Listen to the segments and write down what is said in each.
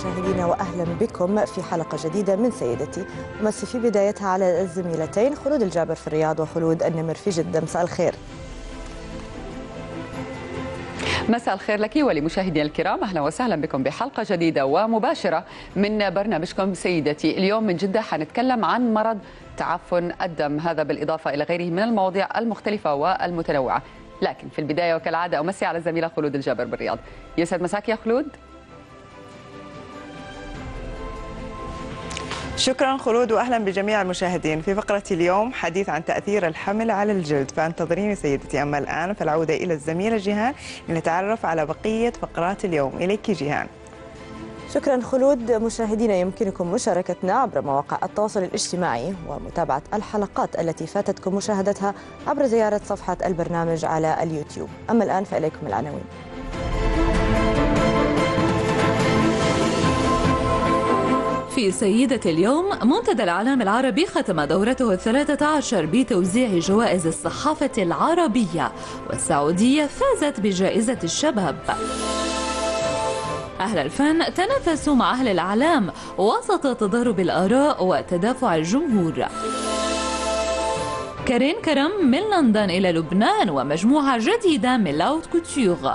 مشاهدينا وأهلا بكم في حلقة جديدة من سيدتي. أمسي في بدايتها على الزميلتين خلود الجابر في الرياض وخلود النمر في جدة. مساء الخير. مساء الخير لك ولمشاهدينا الكرام، أهلا وسهلا بكم بحلقة جديدة ومباشرة من برنامجكم سيدتي. اليوم من جدة حنتكلم عن مرض تعفن الدم، هذا بالإضافة إلى غيره من المواضيع المختلفة والمتنوعة. لكن في البداية وكالعادة أمسي على الزميلة خلود الجابر بالرياض. يسعد مساك يا خلود. شكرا خلود واهلا بجميع المشاهدين. في فقرة اليوم حديث عن تأثير الحمل على الجلد، فانتظريني سيدتي. اما الان فالعودة الى الزميلة جيهان لنتعرف على بقية فقرات اليوم. اليك جيهان. شكرا خلود. مشاهدينا يمكنكم مشاركتنا عبر مواقع التواصل الاجتماعي ومتابعة الحلقات التي فاتتكم مشاهدتها عبر زيارة صفحة البرنامج على اليوتيوب. أما الآن فإليكم العناوين. في سيدة اليوم، منتدى الإعلام العربي ختم دورته 13 بتوزيع جوائز الصحافة العربية، والسعودية فازت بجائزة الشباب. أهل الفن تنافسوا مع أهل الإعلام وسط تضارب الآراء وتدافع الجمهور. كارين كرم من لندن إلى لبنان ومجموعة جديدة من لاوت كوتيوغ.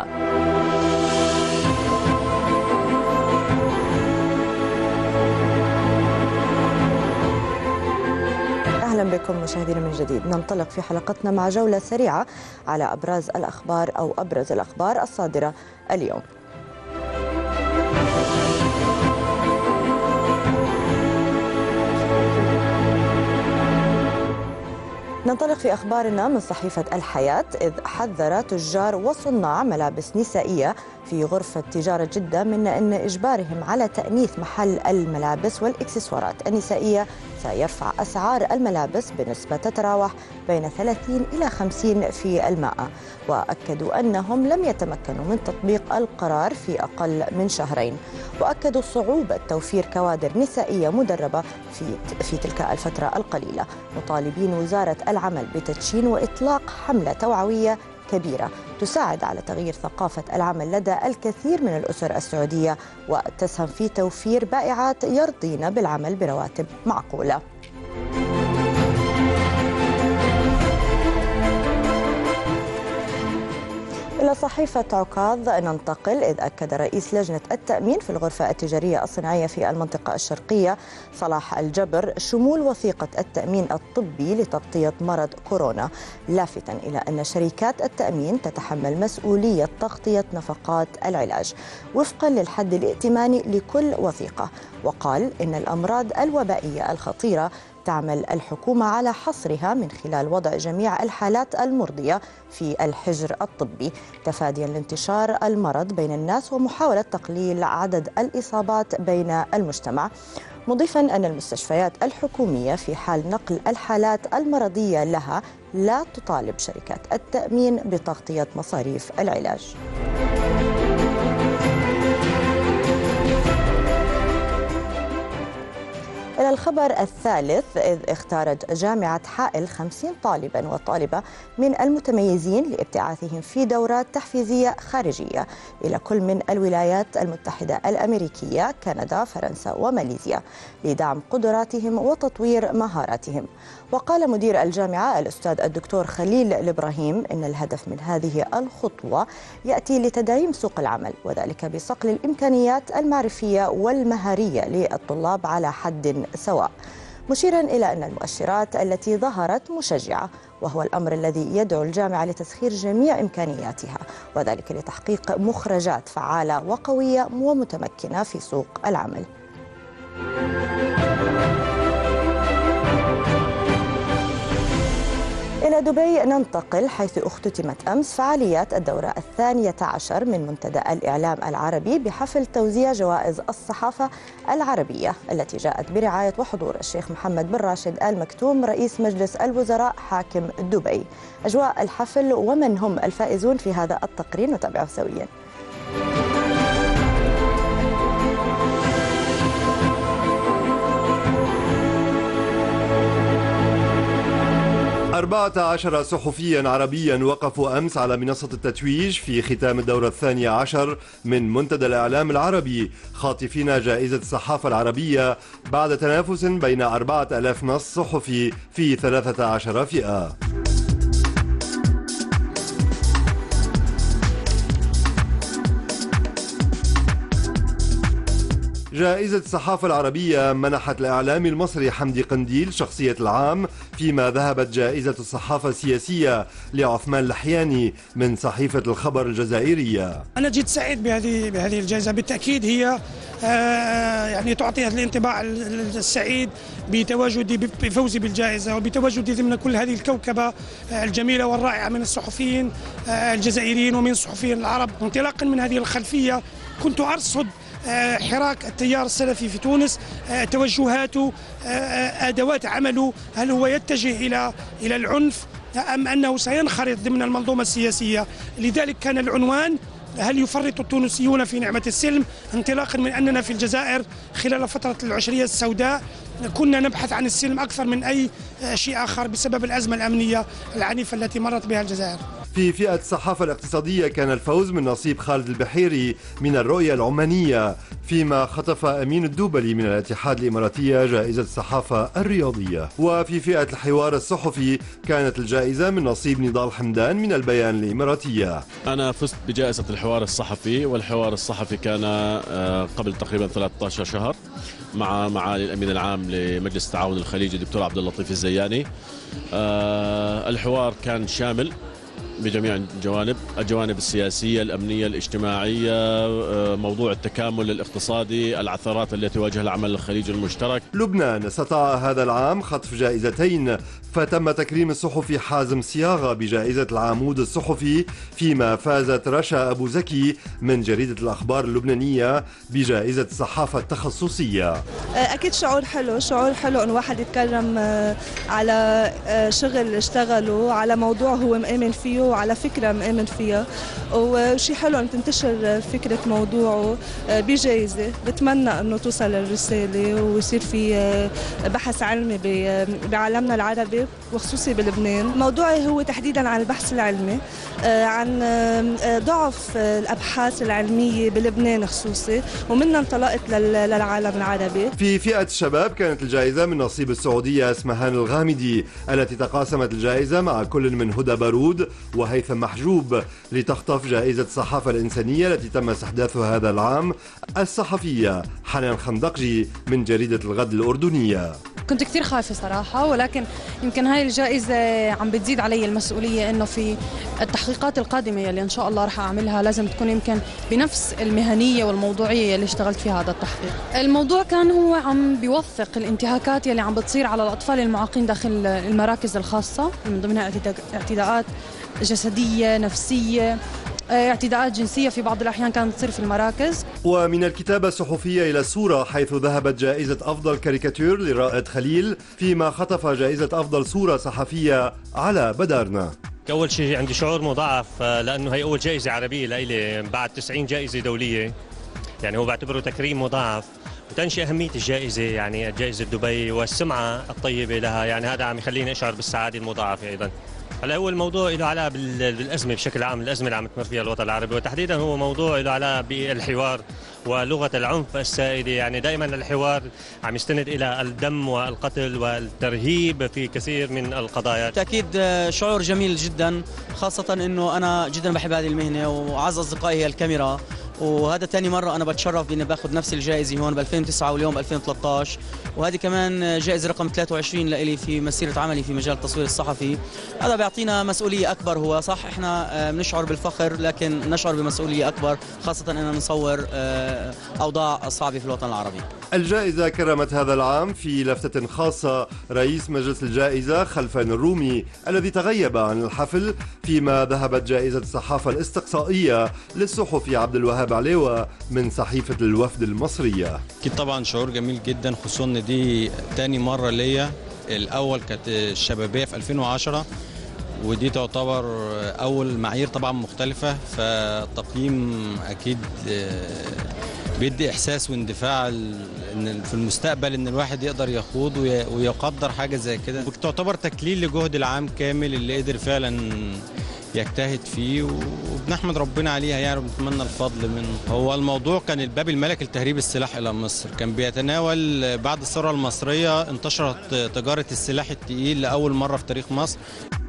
أهلا بكم مشاهدينا من جديد. ننطلق في حلقتنا مع جولة سريعة على أبرز الأخبار أو أبرز الأخبار الصادرة اليوم. ننطلق في أخبارنا من صحيفة الحياة، إذ حذر تجار وصناع ملابس نسائية في غرفة تجارة جدة من أن إجبارهم على تأنيث محل الملابس والإكسسوارات النسائية سيرفع أسعار الملابس بنسبة تتراوح بين 30 إلى 50%. وأكدوا أنهم لم يتمكنوا من تطبيق القرار في أقل من شهرين، وأكدوا صعوبة توفير كوادر نسائية مدربة في تلك الفترة القليلة، مطالبين وزارة العمل بتدشين وإطلاق حملة توعوية كبيرة تساعد على تغيير ثقافة العمل لدى الكثير من الأسر السعودية وتسهم في توفير بائعات يرضين بالعمل برواتب معقولة. إلى صحيفة عكاظ ننتقل، إذ أكد رئيس لجنة التأمين في الغرفة التجارية الصناعية في المنطقة الشرقية صلاح الجبر شمول وثيقة التأمين الطبي لتغطية مرض كورونا، لافتا إلى أن شركات التأمين تتحمل مسؤولية تغطية نفقات العلاج وفقا للحد الائتماني لكل وثيقة. وقال إن الأمراض الوبائية الخطيرة تعمل الحكومة على حصرها من خلال وضع جميع الحالات المرضية في الحجر الطبي تفاديا لانتشار المرض بين الناس ومحاولة تقليل عدد الإصابات بين المجتمع، مضيفا أن المستشفيات الحكومية في حال نقل الحالات المرضية لها لا تطالب شركات التأمين بتغطية مصاريف العلاج. إلى الخبر الثالث، إذ اختارت جامعة حائل 50 طالبا وطالبة من المتميزين لابتعاثهم في دورات تحفيزية خارجية إلى كل من الولايات المتحدة الأمريكية، كندا، فرنسا وماليزيا لدعم قدراتهم وتطوير مهاراتهم. وقال مدير الجامعة الأستاذ الدكتور خليل الإبراهيم إن الهدف من هذه الخطوة يأتي لتدعيم سوق العمل، وذلك بصقل الإمكانيات المعرفية والمهارية للطلاب على حد سواء، مشيرا إلى أن المؤشرات التي ظهرت مشجعة، وهو الأمر الذي يدعو الجامعة لتسخير جميع إمكانياتها، وذلك لتحقيق مخرجات فعالة وقوية ومتمكنة في سوق العمل. إلى دبي ننتقل، حيث اختتمت أمس فعاليات الدورة 12 من منتدى الإعلام العربي بحفل توزيع جوائز الصحافة العربية التي جاءت برعاية وحضور الشيخ محمد بن راشد آل مكتوم رئيس مجلس الوزراء حاكم دبي. أجواء الحفل ومن هم الفائزون في هذا التقرير نتابعه سويا. 14 صحفيا عربيا وقفوا أمس على منصة التتويج في ختام الدورة 12 من منتدى الإعلام العربي، خاطفين جائزة الصحافة العربية بعد تنافس بين 4000 نص صحفي في 13 فئة. جائزة الصحافة العربية منحت الإعلامي المصري حمدي قنديل شخصية العام، فيما ذهبت جائزة الصحافة السياسية لعثمان الحياني من صحيفة الخبر الجزائرية. أنا جد سعيد بهذه الجائزة، بالتأكيد هي يعني تعطي الانطباع السعيد بتواجدي بفوزي بالجائزة وبتواجدي ضمن كل هذه الكوكبة الجميلة والرائعة من الصحفيين الجزائريين ومن الصحفيين العرب. انطلاقا من هذه الخلفية كنت أرصد حراك التيار السلفي في تونس، توجهاته، أدوات عمله، هل هو يتجه إلى العنف أم أنه سينخرط ضمن المنظومة السياسية. لذلك كان العنوان: هل يفرط التونسيون في نعمة السلم؟ انطلاقا من أننا في الجزائر خلال فترة العشرية السوداء كنا نبحث عن السلم أكثر من أي شيء آخر بسبب الأزمة الأمنية العنيفة التي مرت بها الجزائر. في فئة الصحافة الاقتصادية كان الفوز من نصيب خالد البحيري من الرؤية العمانية، فيما خطف أمين الدوبلي من الاتحاد الإماراتية جائزة الصحافة الرياضية. وفي فئة الحوار الصحفي كانت الجائزة من نصيب نضال حمدان من البيان الإماراتية. أنا فزت بجائزة الحوار الصحفي، والحوار الصحفي كان قبل تقريبا 13 شهر مع معالي الأمين العام لمجلس التعاون الخليجي الدكتور عبد اللطيف الزياني. الحوار كان شامل بجميع الجوانب السياسية، الأمنية، الاجتماعية، موضوع التكامل الاقتصادي، العثرات التي تواجه العمل الخليجي المشترك. لبنان استطاع هذا العام خطف جائزتين، فتم تكريم الصحفي حازم صياغة بجائزة العمود الصحفي، فيما فازت رشا أبو زكي من جريدة الأخبار اللبنانية بجائزة الصحافة التخصصية. أكيد شعور حلو أن واحد يتكرم على شغل اشتغله، على موضوع هو مؤمن فيه وعلى فكرة مؤمن فيها، وشي حلو أن تنتشر فكرة موضوعه بجائزة. بتمنى أنه توصل الرسالة ويصير في بحث علمي بعالمنا العربي وخصوصي بلبنان. موضوعي هو تحديدا عن البحث العلمي، عن ضعف الأبحاث العلمية بلبنان خصوصي، ومنها انطلقت للعالم العربي. في فئة الشباب كانت الجائزة من نصيب السعودية اسمهان الغامدي، التي تقاسمت الجائزة مع كل من هدى بارود وهيثم محجوب، لتخطف جائزة الصحافة الإنسانية التي تم استحداثها هذا العام الصحفية حنان خندقجي من جريدة الغد الأردنية. كنت كثير خايفة صراحة، ولكن يمكن هاي الجائزة عم بتزيد علي المسؤولية، إنه في التحقيقات القادمة اللي إن شاء الله رح أعملها لازم تكون يمكن بنفس المهنية والموضوعية اللي اشتغلت فيها هذا التحقيق. الموضوع كان هو عم بيوثق الانتهاكات اللي عم بتصير على الأطفال المعاقين داخل المراكز الخاصة، من ضمنها اعتداءات جسدية، نفسية، اعتداءات جنسية في بعض الأحيان كانت تصير في المراكز. ومن الكتابة الصحفية إلى الصورة، حيث ذهبت جائزة أفضل كاريكاتير لرائد خليل، فيما خطف جائزة أفضل صورة صحفية على بدارنا. أول شيء عندي شعور مضاعف، لأنه هي أول جائزة عربية لإلي بعد 90 جائزة دولية، يعني هو بعتبره تكريم مضاعف. وثاني شيء أهمية الجائزة، يعني جائزة دبي والسمعة الطيبة لها، يعني هذا عم يخليني أشعر بالسعادة المضاعفة أيضا. هلا هو الموضوع له علاقه بالازمه بشكل عام، الازمه اللي عم تمر فيها الوطن العربي، وتحديدا هو موضوع له علاقه بالحوار ولغه العنف السائده. يعني دائما الحوار عم يستند الى الدم والقتل والترهيب في كثير من القضايا. بالتاكيد شعور جميل جدا، خاصه انه انا جدا بحب هذه المهنه، واعز اصدقائي هي الكاميرا، وهذا ثاني مرة أنا بتشرف بإني باخذ نفس الجائزة هون ب 2009 واليوم 2013، وهذه كمان جائزة رقم 23 لإلي في مسيرة عملي في مجال التصوير الصحفي. هذا بيعطينا مسؤولية أكبر. هو صح إحنا بنشعر بالفخر، لكن نشعر بمسؤولية أكبر، خاصة أننا نصور أوضاع صعبة في الوطن العربي. الجائزة كرمت هذا العام في لفتة خاصة رئيس مجلس الجائزة خلفان الرومي الذي تغيب عن الحفل، فيما ذهبت جائزة الصحافة الاستقصائية للصحفي عبد الوهاب عليوة من صحيفة الوفد المصرية. أكيد طبعا شعور جميل جدا، خصوصا ان دي تاني مرة ليا. الأول كانت الشبابية في 2010، ودي تعتبر أول معايير طبعا مختلفة، فالتقييم أكيد بيدي إحساس واندفاع ان في المستقبل ان الواحد يقدر يخوض ويقدر حاجه زي كده، تعتبر تكليل لجهد العام كامل اللي قدر فعلا يجتهد فيه، وبنحمد ربنا عليها يعني، وبنتمنى الفضل منه. هو الموضوع كان الباب الملكي لتهريب السلاح الى مصر، كان بيتناول بعد الثوره المصريه انتشرت تجاره السلاح الثقيل لاول مره في تاريخ مصر.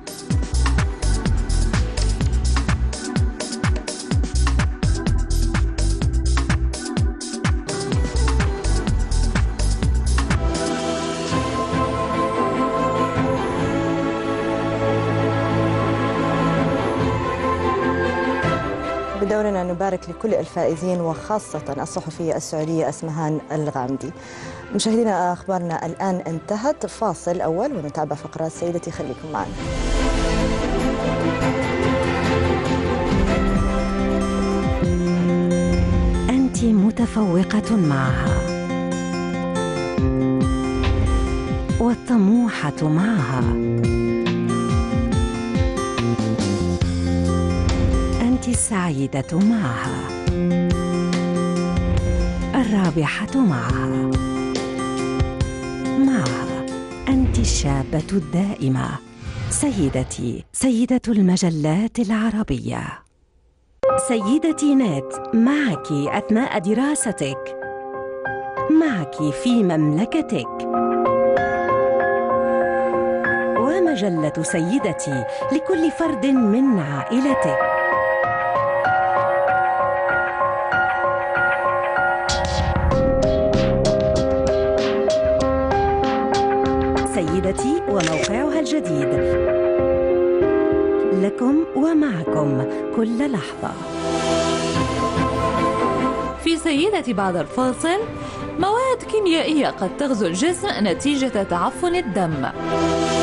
بدورنا نبارك لكل الفائزين وخاصة الصحفية السعودية أسمهان الغامدي. مشاهدينا أخبارنا الآن انتهت، فاصل أول ونتابع فقرات سيدتي، خليكم معنا. أنت متفوقة معها والطموحة معها، أنت السعيدة معها، الرابحة معها، أنت الشابة الدائمة، سيدتي، سيدة المجلات العربية. سيدتي نت، معك أثناء دراستك، معك في مملكتك. ومجلة سيدتي لكل فرد من عائلتك. سيدتي وموقعها الجديد، لكم ومعكم كل لحظة. في سيدتي بعد الفاصل، مواد كيميائية قد تغزو الجسم نتيجة تعفن الدم.